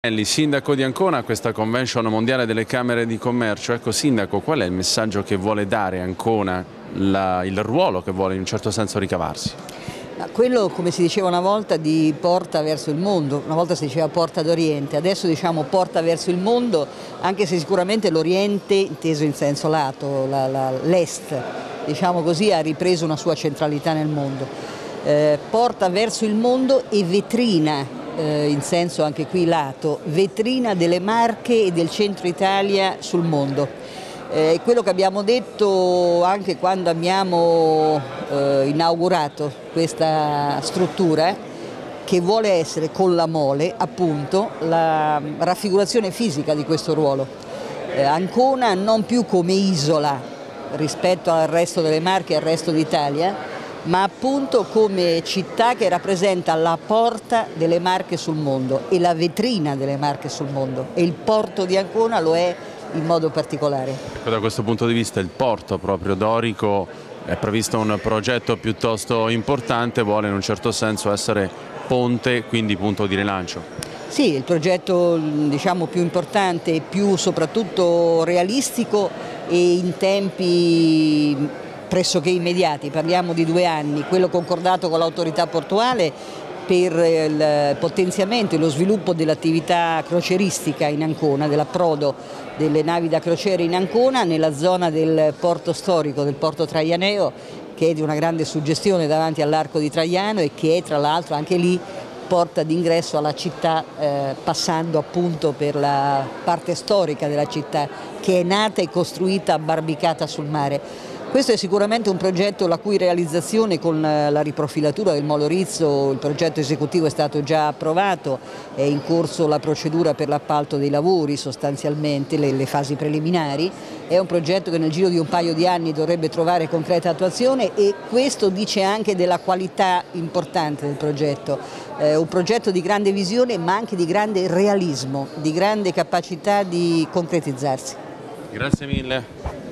Sindaco di Ancona a questa convention mondiale delle Camere di Commercio. Ecco, Sindaco, qual è il messaggio che vuole dare Ancona, il ruolo che vuole in un certo senso ricavarsi? Quello, come si diceva una volta, di porta verso il mondo, una volta si diceva porta d'Oriente, adesso diciamo porta verso il mondo, anche se sicuramente l'Oriente, inteso in senso lato, l'Est, diciamo così, ha ripreso una sua centralità nel mondo. Porta verso il mondo e vetrina, in senso anche qui lato, vetrina delle Marche e del centro Italia sul mondo. Quello che abbiamo detto anche quando abbiamo inaugurato questa struttura, che vuole essere con la Mole appunto la raffigurazione fisica di questo ruolo. Ancona non più come isola rispetto al resto delle Marche e al resto d'Italia, ma appunto come città che rappresenta la porta delle Marche sul mondo e la vetrina delle Marche sul mondo, e il porto di Ancona lo è in modo particolare. Ecco, da questo punto di vista il porto proprio dorico è previsto un progetto piuttosto importante, vuole in un certo senso essere ponte, quindi punto di rilancio. Sì, il progetto diciamo più importante e più soprattutto realistico e in tempi pressoché immediati, parliamo di 2 anni, quello concordato con l'autorità portuale per il potenziamento e lo sviluppo dell'attività crocieristica in Ancona, dell'approdo delle navi da crociera in Ancona, nella zona del porto storico, del porto traianeo, che è di una grande suggestione davanti all'Arco di Traiano e che è tra l'altro anche lì porta d'ingresso alla città, passando appunto per la parte storica della città, che è nata e costruita abbarbicata sul mare. Questo è sicuramente un progetto la cui realizzazione con la riprofilatura del Molo Rizzo, il progetto esecutivo è stato già approvato, è in corso la procedura per l'appalto dei lavori, sostanzialmente le fasi preliminari. È un progetto che nel giro di un paio di anni dovrebbe trovare concreta attuazione, e questo dice anche della qualità importante del progetto. Un progetto di grande visione ma anche di grande realismo, di grande capacità di concretizzarsi. Grazie mille.